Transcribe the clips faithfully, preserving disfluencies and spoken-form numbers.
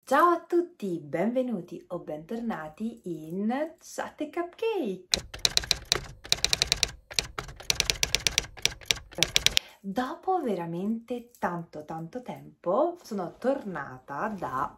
Ciao a tutti, benvenuti o bentornati in Chat e Cupcake! Dopo veramente tanto tanto tempo sono tornata da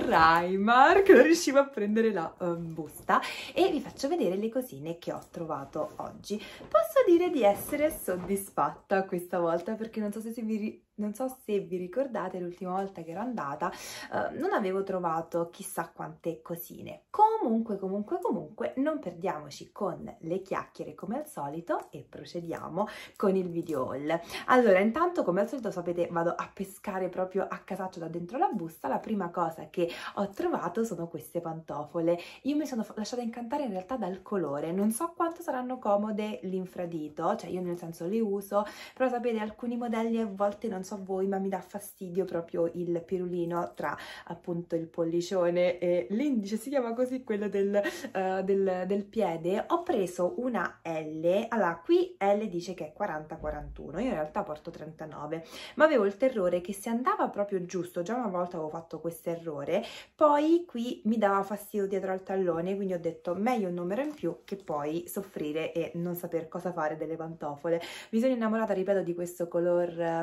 Primark, non riuscivo a prendere la um, busta e vi faccio vedere le cosine che ho trovato oggi. Posso dire di essere soddisfatta questa volta perché non so se vi, non so se vi ricordate l'ultima volta che ero andata uh, non avevo trovato chissà quante cosine. Comunque comunque comunque non perdiamoci con le chiacchiere come al solito e procediamo con il video haul. Allora, intanto come al solito sapete vado a pescare proprio a casaccio da dentro la busta. La prima cosa che ho trovato sono queste pantofole. Io mi sono lasciata incantare in realtà dal colore, non so quanto saranno comode l'infradito, cioè io nel senso le uso, però sapete alcuni modelli a volte, non so voi, ma mi dà fastidio proprio il pirulino tra appunto il pollicione e l'indice, si chiama così quello del, uh, del, del piede. Ho preso una L, allora qui L dice che è quaranta quarantuno, io in realtà porto trentanove, ma avevo il terrore che se andava proprio giusto, già una volta avevo fatto questo errore, poi qui mi dava fastidio dietro al tallone, quindi ho detto meglio un numero in più che poi soffrire e non saper cosa fare delle pantofole. Mi sono innamorata, ripeto, di questo color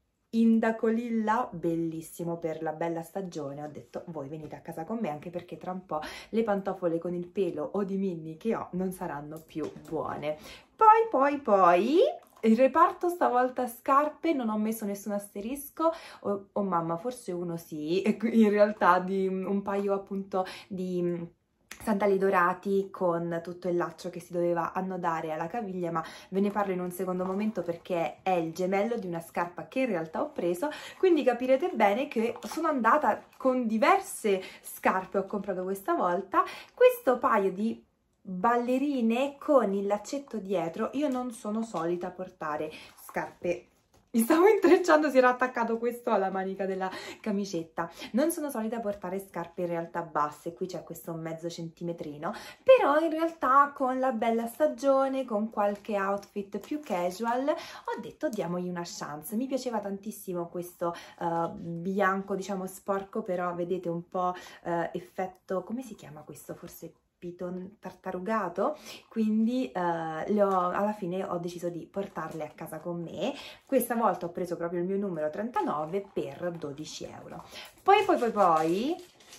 indaco lilla, bellissimo per la bella stagione. Ho detto voi venite a casa con me, anche perché tra un po' le pantofole con il pelo o di Minnie che ho non saranno più buone. Poi poi poi il reparto stavolta scarpe non ho messo nessun asterisco, oh, oh mamma, forse uno sì, in realtà di un paio appunto di sandali dorati con tutto il laccio che si doveva annodare alla caviglia, ma ve ne parlo in un secondo momento perché è il gemello di una scarpa che in realtà ho preso, quindi capirete bene che sono andata con diverse scarpe, ho comprato questa volta. Questo paio di ballerine con il laccetto dietro, io non sono solita portare scarpe, mi stavo intrecciando, si era attaccato questo alla manica della camicetta, non sono solita portare scarpe in realtà basse, qui c'è questo mezzo centimetrino, però in realtà con la bella stagione, con qualche outfit più casual, ho detto diamogli una chance. Mi piaceva tantissimo questo uh, bianco diciamo sporco, però vedete un po' uh, effetto, come si chiama questo, forse piton tartarugato, quindi uh, le ho, alla fine ho deciso di portarle a casa con me. Questa volta ho preso proprio il mio numero trentanove per dodici euro. Poi poi poi poi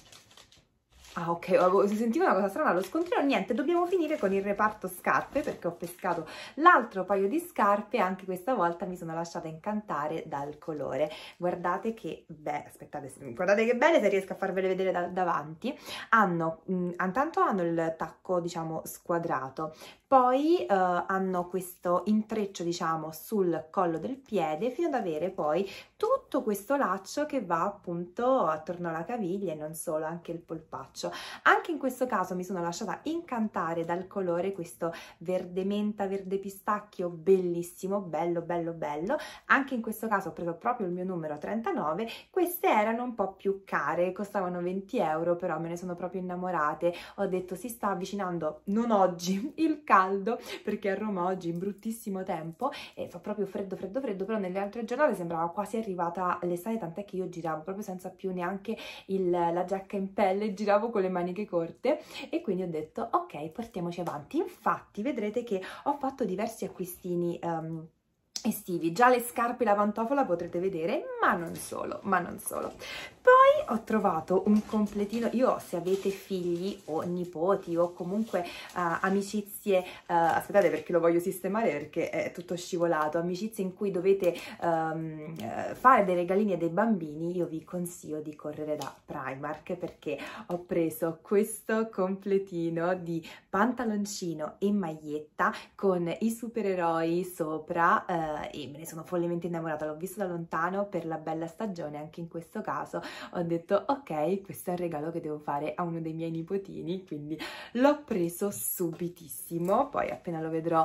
ah ok, si sentiva una cosa strana allo scontrino, niente, dobbiamo finire con il reparto scarpe perché ho pescato l'altro paio di scarpe e anche questa volta mi sono lasciata incantare dal colore. Guardate che, beh, aspettate, guardate che belle, se riesco a farvele vedere da, davanti. Hanno, mh, intanto hanno il tacco, diciamo, squadrato, poi uh, hanno questo intreccio, diciamo, sul collo del piede, fino ad avere poi tutto questo laccio che va appunto attorno alla caviglia e non solo, anche il polpaccio. Anche in questo caso mi sono lasciata incantare dal colore, questo verde menta, verde pistacchio, bellissimo, bello bello bello. Anche in questo caso ho preso proprio il mio numero trentanove. Queste erano un po' più care, costavano venti euro, però me ne sono proprio innamorate. Ho detto si sta avvicinando, non oggi, il caldo, perché a Roma oggi in bruttissimo tempo e fa proprio freddo freddo freddo, però nelle altre giornate sembrava quasi arrivata l'estate, tant'è che io giravo proprio senza più neanche il, la giacca in pelle, giravo con le maniche corte e quindi ho detto ok, portiamoci avanti. Infatti vedrete che ho fatto diversi acquistini um, estivi, già le scarpe e la pantofola potrete vedere, ma non solo, ma non solo. Poi ho trovato un completino, io se avete figli o nipoti o comunque uh, amicizie, uh, aspettate perché lo voglio sistemare perché è tutto scivolato, amicizie in cui dovete um, fare dei regalini a dei bambini, io vi consiglio di correre da Primark perché ho preso questo completino di pantaloncino e maglietta con i supereroi sopra uh, e me ne sono follemente innamorata, l'ho visto da lontano per la bella stagione, anche in questo caso ho detto ok, questo è il regalo che devo fare a uno dei miei nipotini, quindi l'ho preso subitissimo. Poi appena lo vedrò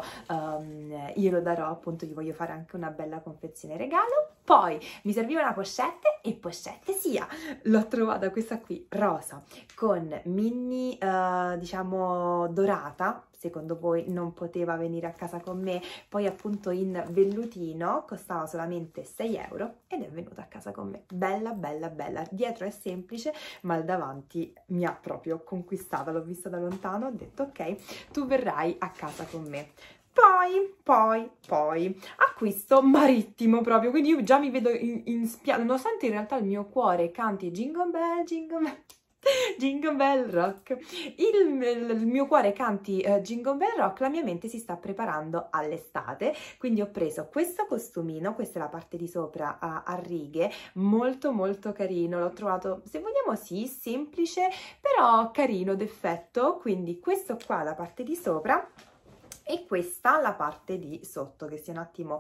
um, io lo darò, appunto gli voglio fare anche una bella confezione regalo. Poi mi serviva una pochette e pochette sia, l'ho trovata questa qui rosa con Minnie uh, diciamo dorata, secondo voi non poteva venire a casa con me, poi appunto in vellutino, costava solamente sei euro ed è venuta a casa con me, bella bella bella, dietro è semplice ma il davanti mi ha proprio conquistata, l'ho vista da lontano, ho detto ok, tu verrai a casa con me. Poi, poi, poi, acquisto marittimo proprio, quindi io già mi vedo in, in spiaggia, nonostante in realtà il mio cuore canti Jingle Bell, Jingle Bell, Jingle Bell Rock, il, il mio cuore canti uh, Jingle Bell Rock, la mia mente si sta preparando all'estate, quindi ho preso questo costumino, questa è la parte di sopra a, a righe, molto molto carino, l'ho trovato, se vogliamo sì, semplice, però carino d'effetto, quindi questo qua la parte di sopra, e questa la parte di sotto, che sia un attimo,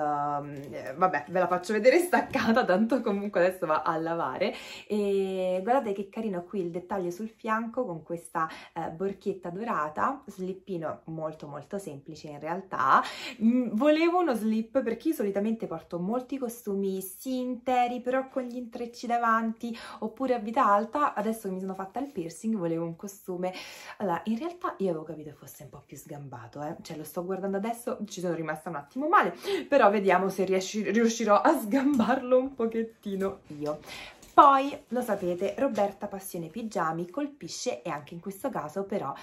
um, vabbè, ve la faccio vedere staccata, tanto comunque adesso va a lavare. E guardate che carino qui il dettaglio sul fianco con questa uh, borchietta dorata, slippino molto molto semplice in realtà. Mm, volevo uno slip perché io solitamente porto molti costumi sì interi, però con gli intrecci davanti, oppure a vita alta. Adesso che mi sono fatta il piercing volevo un costume, allora in realtà io avevo capito fosse un po' più sgambato, eh. Cioè lo sto guardando adesso, ci sono rimasta un attimo male, però vediamo se riesci, riuscirò a sgambarlo un pochettino io. Poi, lo sapete, Roberta Passione Pigiami colpisce, e anche in questo caso però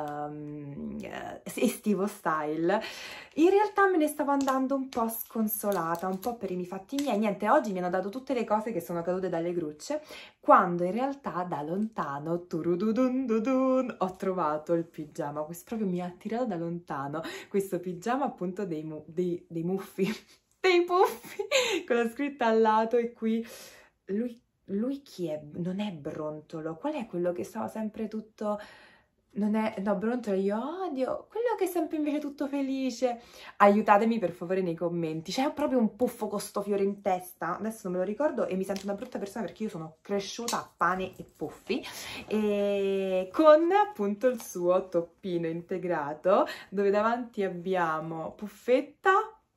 um, estivo style. In realtà me ne stavo andando un po' sconsolata, un po' per i fatti miei. Niente, oggi mi hanno dato tutte le cose che sono cadute dalle grucce, quando in realtà da lontano turududundudun, ho trovato il pigiama. Questo proprio mi ha attirato da lontano, questo pigiama appunto dei, mu dei, dei muffi, dei puffi, con la scritta al lato, e qui lui... Lui chi è? Non è Brontolo? Qual è quello che stava sempre tutto... Non è... No, Brontolo io odio. Quello che è sempre invece tutto felice. Aiutatemi per favore nei commenti. C'è proprio un puffo con sto fiore in testa. Adesso non me lo ricordo e mi sento una brutta persona perché io sono cresciuta a pane e puffi. E con appunto il suo toppino integrato, dove davanti abbiamo puffetta...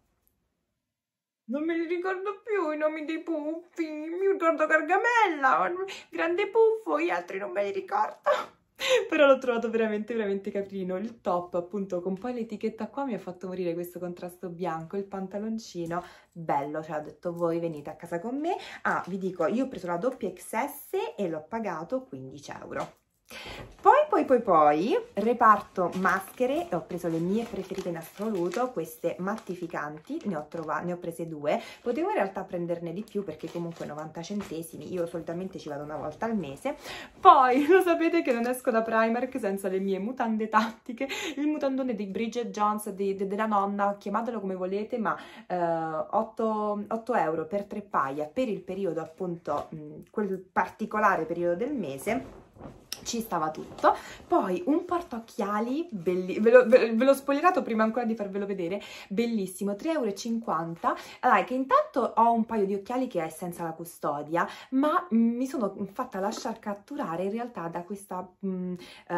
Non me li ricordo più i nomi dei puffi, mi ricordo Gargamella, Grande Puffo, gli altri non me li ricordo. Però l'ho trovato veramente veramente carino. Il top appunto con poi l'etichetta qua mi ha fatto morire, questo contrasto bianco, il pantaloncino bello, cioè ho detto voi venite a casa con me. Ah, vi dico, io ho preso la doppia X S e l'ho pagato quindici euro. Poi, poi, poi, poi, reparto maschere, e ho preso le mie preferite in assoluto, queste mattificanti, ne ho, trovate, ne ho prese due, potevo in realtà prenderne di più perché comunque novanta centesimi, io solitamente ci vado una volta al mese. Poi, lo sapete che non esco da Primark senza le mie mutande tattiche, il mutandone di Bridget Jones, di, di, della nonna, chiamatelo come volete, ma eh, otto euro per tre paia, per il periodo appunto, mh, quel particolare periodo del mese, ci stava tutto. Poi un portaocchiali, ve l'ho spoilerato prima ancora di farvelo vedere, bellissimo, tre e cinquanta euro. Allora, che intanto ho un paio di occhiali che è senza la custodia, ma mh, mi sono fatta lasciar catturare in realtà da questa, mh,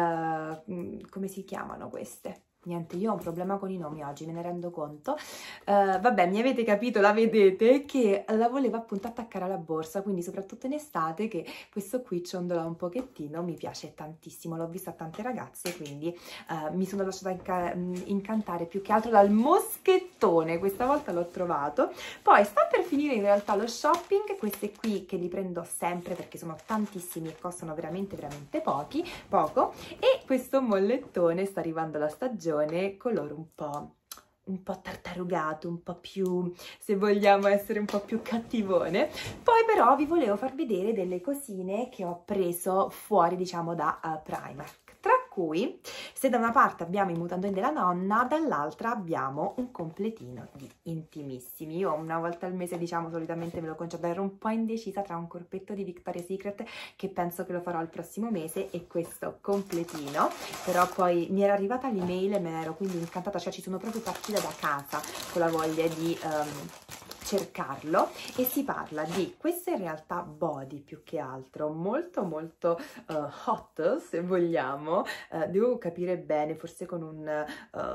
uh, come si chiamano queste? Niente, io ho un problema con i nomi oggi, me ne rendo conto. Uh, vabbè, mi avete capito, la vedete, che la volevo appunto attaccare alla borsa, quindi soprattutto in estate, che questo qui ciondola un pochettino, mi piace tantissimo, l'ho vista a tante ragazze, quindi uh, mi sono lasciata inca incantare più che altro dal moschettone, questa volta l'ho trovato. Poi sta per finire in realtà lo shopping, queste qui che li prendo sempre perché sono tantissimi e costano veramente veramente pochi, poco, e questo mollettone, sta arrivando la stagione, colore un po' un po' tartarugato, un po' più, se vogliamo essere un po' più cattivone. Poi però vi volevo far vedere delle cosine che ho preso fuori, diciamo, da uh, Primark, tra cui, se da una parte abbiamo i mutandoni della nonna, dall'altra abbiamo un completino di Intimissimi. Io una volta al mese, diciamo, solitamente me lo concedo, ero un po' indecisa tra un corpetto di Victoria's Secret, che penso che lo farò il prossimo mese, e questo completino, però poi mi era arrivata l'email e me ne ero quindi incantata, cioè ci sono proprio partita da casa con la voglia di um, cercarlo, e si parla di, questo in realtà body più che altro, molto molto uh, hot se vogliamo, uh, devo capire bene, forse con un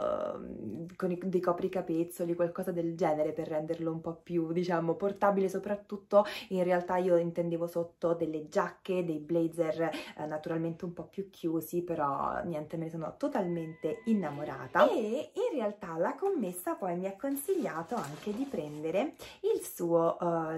uh, con i, dei copricapezzoli, qualcosa del genere, per renderlo un po' più, diciamo, portabile. Soprattutto in realtà io intendevo sotto delle giacche, dei blazer uh, naturalmente un po' più chiusi, però niente, me ne sono totalmente innamorata. E in realtà la commessa poi mi ha consigliato anche di prendere il suo, uh,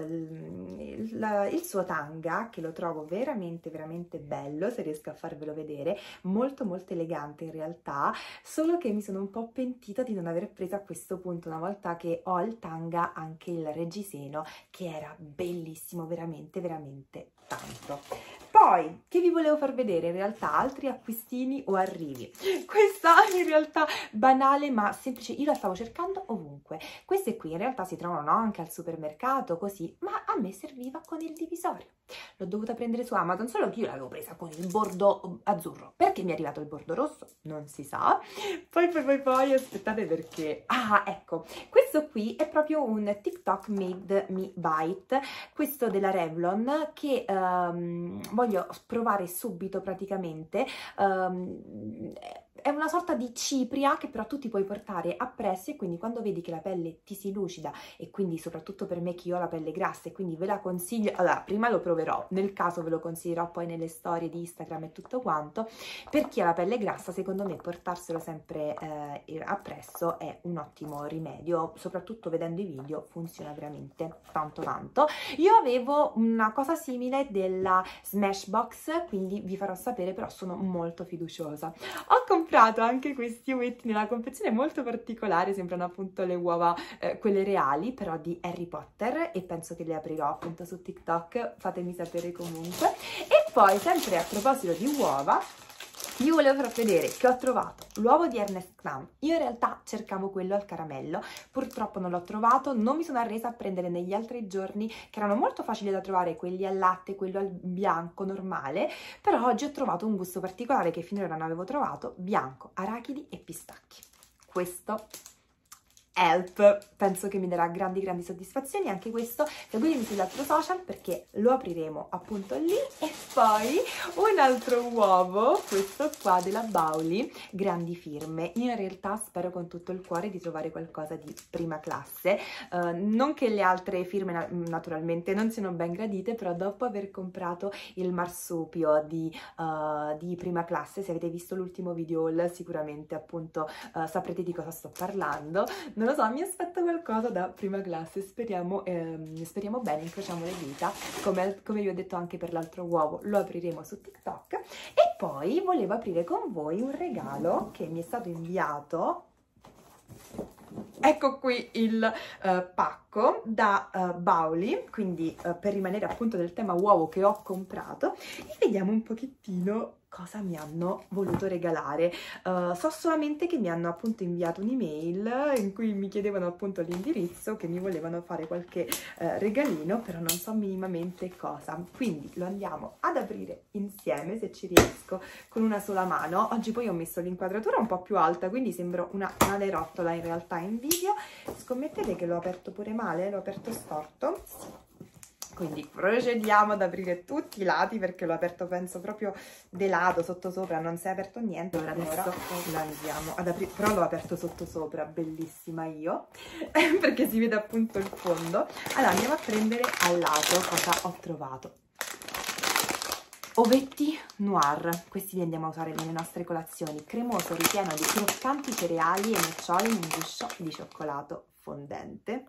il, il suo tanga, che lo trovo veramente veramente bello, se riesco a farvelo vedere, molto molto elegante in realtà, solo che mi sono un po' pentita di non aver preso a questo punto, una volta che ho il tanga, anche il reggiseno, che era bellissimo, veramente veramente tanto. Poi, che vi volevo far vedere, in realtà altri acquistini o arrivi. Questa in realtà banale ma semplice, io la stavo cercando ovunque. Queste qui in realtà si trovano anche al supermercato, così, ma a me serviva con il divisorio. L'ho dovuta prendere su Amazon, solo che io l'avevo presa con il bordo azzurro. Perché mi è arrivato il bordo rosso? Non si sa. Poi poi poi poi, aspettate perché... Ah, ecco, questo qui è proprio un TikTok Made Me Bite, questo della Revlon, che um, voglio provare subito praticamente. Um, è una sorta di cipria che però tu ti puoi portare appresso, e quindi quando vedi che la pelle ti si lucida, e quindi soprattutto per me che ho la pelle grassa, e quindi ve la consiglio. Allora, prima lo proverò, nel caso ve lo consiglierò poi nelle storie di Instagram e tutto quanto. Per chi ha la pelle grassa, secondo me portarselo sempre eh, appresso è un ottimo rimedio, soprattutto vedendo i video funziona veramente tanto tanto. Io avevo una cosa simile della Smashbox, quindi vi farò sapere, però sono molto fiduciosa. Ho comprato anche questi ovetti nella confezione molto particolare, sembrano appunto le uova, eh, quelle reali, però di Harry Potter, e penso che le aprirò appunto su TikTok, fatemi sapere comunque. E poi, sempre a proposito di uova, vi volevo far vedere che ho trovato l'uovo di Ernest Clam. Io in realtà cercavo quello al caramello, purtroppo non l'ho trovato, non mi sono arresa a prendere negli altri giorni, che erano molto facili da trovare, quelli al latte, quello al bianco normale, però oggi ho trovato un gusto particolare che finora non avevo trovato, bianco, arachidi e pistacchi. Questo... help, penso che mi darà grandi grandi soddisfazioni anche questo. Seguitemi sull'altro social perché lo apriremo appunto lì. E poi un altro uovo, questo qua della Bauli, grandi firme. Io in realtà spero con tutto il cuore di trovare qualcosa di prima classe, uh, non che le altre firme na naturalmente non siano ben gradite, però dopo aver comprato il marsupio di, uh, di prima classe, se avete visto l'ultimo video haul sicuramente appunto uh, saprete di cosa sto parlando. Non lo so, mi aspetto qualcosa da prima classe, speriamo, ehm, speriamo bene, incrociamo le dita, come, come vi ho detto anche per l'altro uovo, lo apriremo su TikTok. E poi volevo aprire con voi un regalo che mi è stato inviato. Ecco qui il uh, pacco da uh, Bauli, quindi uh, per rimanere appunto del tema uovo che ho comprato, e vediamo un pochettino cosa mi hanno voluto regalare. Uh, so solamente che mi hanno appunto inviato un'email in cui mi chiedevano appunto l'indirizzo, che mi volevano fare qualche uh, regalino, però non so minimamente cosa. Quindi lo andiamo ad aprire insieme, se ci riesco, con una sola mano. Oggi poi ho messo l'inquadratura un po' più alta, quindi sembro una manerottola in realtà in video. Scommettete che l'ho aperto pure male? L'ho aperto storto? Sì. Quindi procediamo ad aprire tutti i lati, perché l'ho aperto penso proprio de lato, sotto sopra, non si è aperto niente. Allora adesso lo andiamo ad aprire, però l'ho aperto sotto sopra, bellissima io, perché si vede appunto il fondo. Allora andiamo a prendere al lato cosa ho trovato. Ovetti noir, questi li andiamo a usare nelle nostre colazioni, cremoso, ripieno di croccanti cereali e nocciole in un guscio di cioccolato fondente.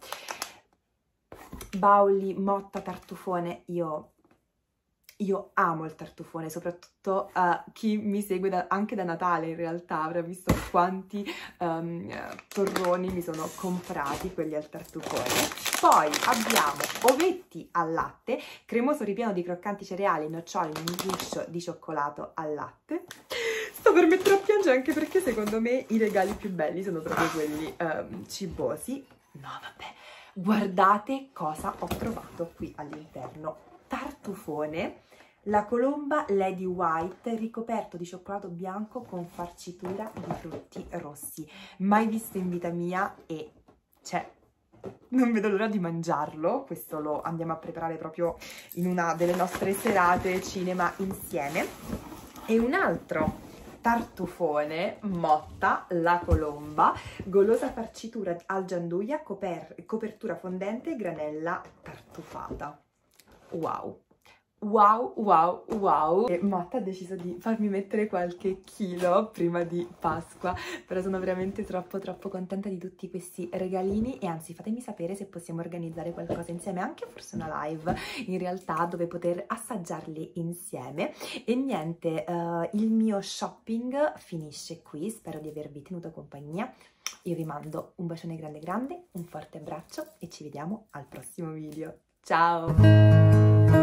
Bauli, motta, tartufone. Io, io amo il tartufone, soprattutto uh, chi mi segue da, anche da Natale in realtà avrà visto quanti um, torroni mi sono comprati, quelli al tartufone. Poi abbiamo ovetti al latte, cremoso ripieno di croccanti cereali, nocciole in un guscio di cioccolato al latte. Sto per mettere a piangere anche perché secondo me i regali più belli sono proprio quelli um, cibosi. No, vabbè. Guardate cosa ho trovato qui all'interno. Tartufone, la colomba Lady White, ricoperto di cioccolato bianco con farcitura di frutti rossi. Mai visto in vita mia, e cioè non vedo l'ora di mangiarlo. Questo lo andiamo a preparare proprio in una delle nostre serate cinema insieme. E un altro tartufone, Motta la colomba, golosa farcitura al gianduia, coper copertura fondente, granella tartufata. Wow! Wow, wow, wow! E Motta ha deciso di farmi mettere qualche chilo prima di Pasqua, però sono veramente troppo troppo contenta di tutti questi regalini e anzi fatemi sapere se possiamo organizzare qualcosa insieme, anche forse una live in realtà dove poter assaggiarli insieme. E niente, uh, il mio shopping finisce qui, spero di avervi tenuto compagnia. Io vi mando un bacione grande grande, un forte abbraccio e ci vediamo al prossimo video. Ciao!